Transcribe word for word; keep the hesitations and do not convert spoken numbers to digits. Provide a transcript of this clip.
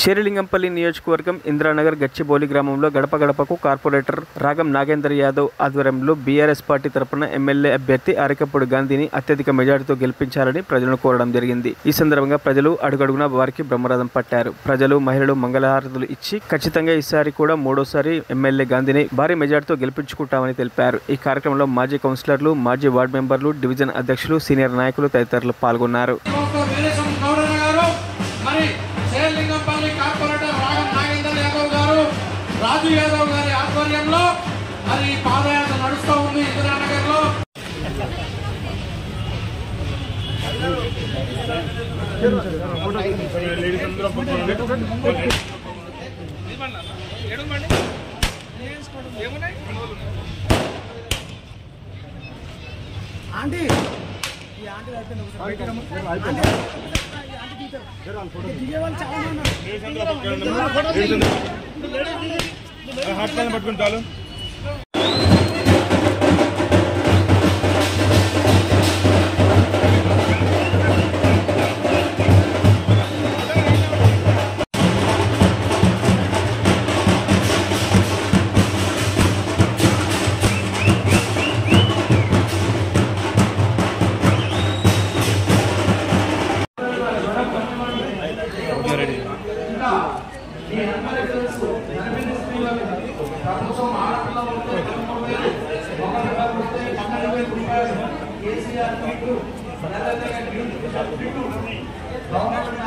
శేరిలింగంపల్లి నియోజకవర్గం ఇంద్రానగర్ గచ్చిబౌలి గ్రామంలో గడపగడపకు కార్పొరేటర్ రాగం నాగేందర్ యాదవ్ ఆధ్వర్యంలో బీఆర్ఎస్ పార్టీ తరపున ఎమ్మెల్యే అభ్యర్థి అరికప్పుడు గాంధీని అత్యధిక మెజార్టీతో గెలిపించాలని ప్రజలను కోరడం జరిగింది. ఈ సందర్భంగా ప్రజలు అడుగడుగునా వారికి బ్రహ్మరథం పట్టారు. ప్రజలు మహిళలు మంగళహారతులు ఇచ్చి ఖచ్చితంగా ఈసారి కూడా మూడోసారి ఎమ్మెల్యే గాంధీని భారీ మెజార్టీతో గెలిపించుకుంటామని తెలిపారు. ఈ కార్యక్రమంలో మాజీ కౌన్సిలర్లు, మాజీ వార్డు మెంబర్లు, డివిజన్ అధ్యక్షులు, సీనియర్ నాయకులు తదితరులు పాల్గొన్నారు. శేరిలింగంపల్లి కార్పొరేటర్ రాగం నాగేందర్ యాదవ్ గారు, రాజు యాదవ్ గారి ఆధ్వర్యంలో మరి పాదయాత్ర నడుస్తూ ఉంది ఇందిరానగర్ లో. ఆంటీ ఈ ఆంటీ పట్టుకుంటారు. కేసీఆర్